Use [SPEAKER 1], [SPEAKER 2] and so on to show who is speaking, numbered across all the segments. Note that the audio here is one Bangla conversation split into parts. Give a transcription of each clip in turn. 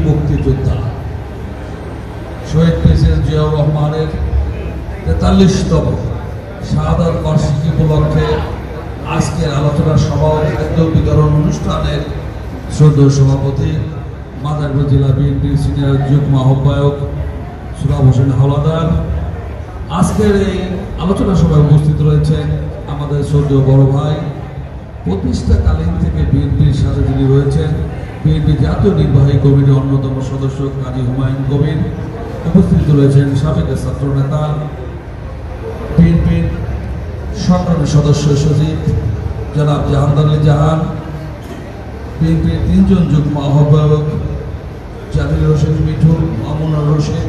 [SPEAKER 1] মুক্তিযোদ্ধা শহীদ প্রেসিডেন্ট জিয়াউর রহমানের ৪৩তম শাহাদাত বার্ষিকী উপলক্ষে আজকের আলোচনা সভা ও খাদ্য বিতরণ অনুষ্ঠানের শ্রদ্ধেয় সভাপতি মাদারীপুর জেলা বিএনপির সিনিয়র যুগ্ম আহ্বায়ক সুরাব হোসেন হাওলাদার, আজকের এই আলোচনা সভায় উপস্থিত রয়েছেন আমাদের শ্রদ্ধেয় বড় ভাই, প্রতিষ্ঠাকালীন থেকে বিএনপির সাথে যিনি রয়েছেন বিএনপি জাতীয় নির্বাহী কমিটির অন্যতম সদস্য কাজী হুমায়ুন কবির, উপস্থিত রয়েছেন সাবেক ছাত্র নেতা বিএনপির সংগ্রামী সদস্য সচিব জনাব জাহাঙ্গীর আলী জাহান, বিএনপির ৩ জন যুগ্ম আহ্বায়ক জামিল হোসেন মিঠু, মামুনুর রশিদ,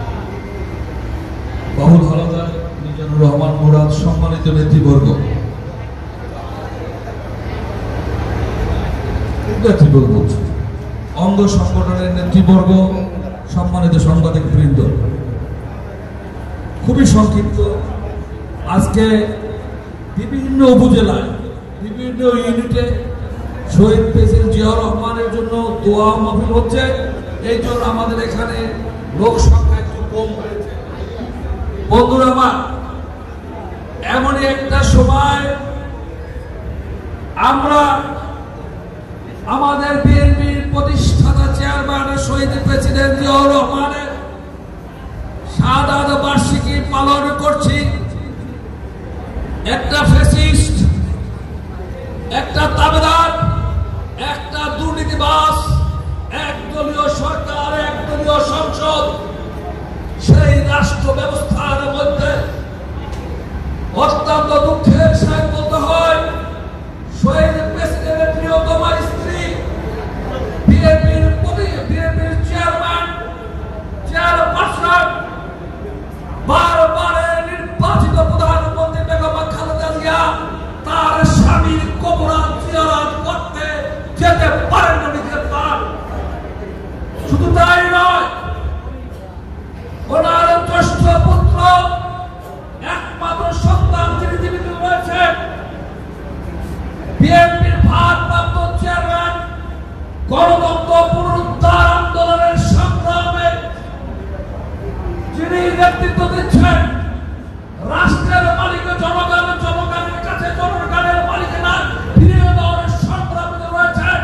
[SPEAKER 1] বাহুল হাওলাদার, মিজানুর রহমান মুরাদ, সম্মানিত নেতৃবর্গ, অঙ্গ সংগঠনের নেতৃবর্গ, সম্মানিত সাংবাদিক বৃন্দ, খুবই সংক্ষিপ্ত। আজকে বিভিন্ন উপজেলায় বিভিন্ন ইউনিটে শহীদ প্রেসিডেন্ট জিয়াউর রহমানের জন্য দোয়া মাহফিল হচ্ছে। এই জন্য আমাদের এখানে লোক সংখ্যা একটু কম হয়েছে। বন্ধুরা আমার, এমনই একটা সময় আমরা আমাদের বিএনপির প্রতিষ্ঠাতা চেয়ারম্যান শহীদ প্রেসিডেন্ট জিয়াউর রহমানের শাহাদাত বার্ষিকী পালন করছি। একটা ফ্যাসিস্ট, একটা তাবেদার, একটা দুর্নীতিবাজ, একদলীয় সরকার, একদলীয় সংসদ, সেই রাষ্ট্র ব্যবস্থার মধ্যে অত্যন্ত দুঃখের সাথে বলতে হয় শহীদ প্রেসিডেন্টের প্রিয়তম স্ত্রী, বিএনপির চেয়ারপারসন, বারবারের নির্বাচিত প্রধানমন্ত্রী বেগম খালেদা জিয়া তার স্বামীর কবর জিয়ারত করতে যেতে পারেন না, নিজের পান। শুধু তাই নয়, ওনার জ্যেষ্ঠ পুত্র, একমাত্র সন্তান যিনি জীবিত রয়েছেন, বিএনপির ভারপ্রাপ্ত চেয়ারম্যান, গণতন্ত্র পুনরুদ্ধার আন্দোলনের সংগ্রামে যিনি নেতৃত্ব দিচ্ছেন, রাষ্ট্রের মালিক জনগণ, জনগণের কাছে জনগণের মালিকানা ফিরিয়ে দেওয়ার সংগ্রামে রয়েছেন,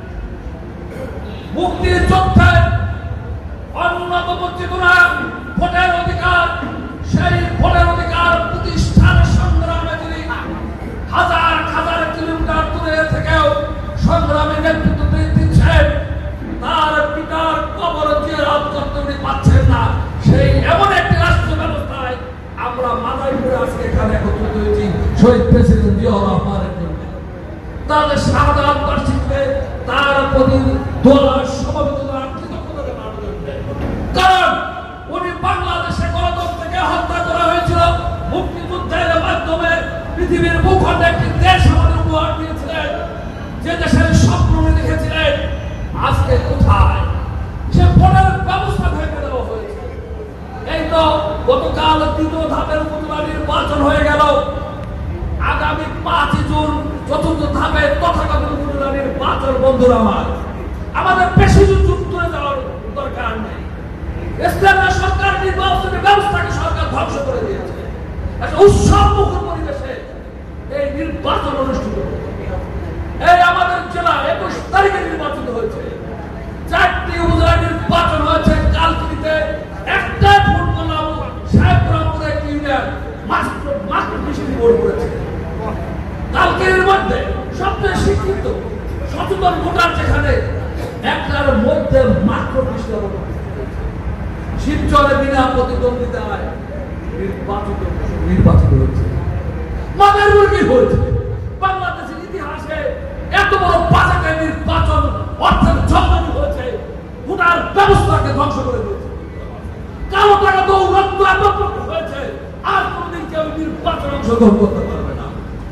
[SPEAKER 1] মুক্তির যুদ্ধে অন্যতম চেতনা ভোটের অধিকার, সেই ভোটের অধিকার প্রতিষ্ঠার সংগ্রামে তিনি হাজার হাজার কিলোমিটার দূরে থেকেও সংগ্রামে নেতৃত্ব দিচ্ছেন। তার পিতার কবর জিয়ারত করতে উনি পাচ্ছেন না। সেই এমন একটি রাষ্ট্র ব্যবস্থায় আমরা মাদারীপুরে আজকে এখানে একত্রিত হয়েছি শহীদ প্রেসিডেন্ট জিয়াউর রহমানের জন্য। তাদের শাহাদাত বার্ষিকীতে তার প্রতি দোয়ার সমবেদনা কৃতজ্ঞতা জানানোর জন্য। কারণ উনি বাংলাদেশে গণতন্ত্রকে হত্যা করা হয়েছিল, মুক্তিযুদ্ধের মাধ্যমে পৃথিবীর ভূখণ্ডে একটি দেশ আমাদের উপহার দিয়েছিলেন, যে দেশের স্বপ্ন উনি দেখেছিলেন। আজকে কোথায় সে ভোটের ব্যবস্থা ভেঙে দেওয়া হয়েছে। এই তো গতকাল ৩য় ধাপের উপজেলা নির্বাচন হয়ে গেল। আগামী ৫ জুন ৪র্থ ধাপে তথাকথিত উপজেলা নির্বাচন। বন্ধুরা আমার, আমাদের বেশি যুগ ধরে যাওয়ার দরকার নেই। ইসলামের সরকার নির্বাচনের ব্যবস্থাকে সরকার ধ্বংস করে দিয়েছে। একটা উৎসব মুখর পরিবেশে এই নির্বাচন অনুষ্ঠিত হয়েছে। এই আমাদের জেলা ২১ তারিখে নির্বাচিত হয়েছে। ৪টি উপজেলা নির্বাচন হয়েছে। কালকিনিতে একটা ভোট করলাম, সাহেবপুরে একটি ইউনিয়ন মাত্র ২০টি ভোট করেছে। কালকিনির মধ্যে সবচেয়ে শিক্ষিত সচেতন ভোটার যেখানে, একটার মধ্যে মাত্র ২০টা ভোট। শিবচরে বিনা প্রতিদ্বন্দ্বিতায় নির্বাচিত হয়েছে। মাদারীপুর কি হয়েছে? বাংলাদেশের ইতিহাসে এত বড় বাজেটের নির্বাচন অর্থের ঝগড়ানি হয়েছে, ভোটার ব্যবস্থাকে ধ্বংস করে দিয়েছে। কালো টাকা দৌরাত্ম এত হয়েছে, আর কোনদিন কেউ নির্বাচনে অংশগ্রহণ করতে পারবে না।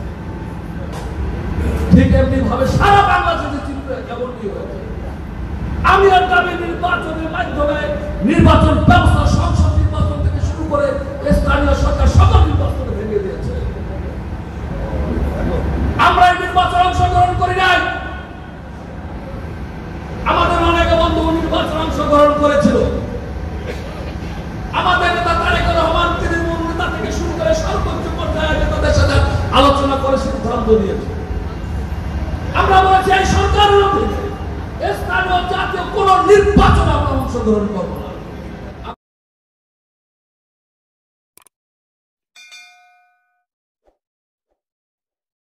[SPEAKER 1] ঠিক এমনি ভাবে সারা বাংলাদেশের চিত্র এমনটি হয়েছে। আমি আর দাবি নির্বাচনের মাধ্যমে নির্বাচন ব্যবস্থা, সংসদ নির্বাচন থেকে শুরু করে স্থানীয় সরকার সকল নির্বাচন ভেঙে দিয়েছে। আমরা এই নির্বাচন অংশগ্রহণ করি নাই। আমাদের অনেক বন্ধু নির্বাচন সিদ্ধান্ত নিয়েছে। আমরা বলেছি এই সরকারের অধীনে স্থানীয় জাতীয় কোন নির্বাচনে আমরা অংশগ্রহণ করবো না।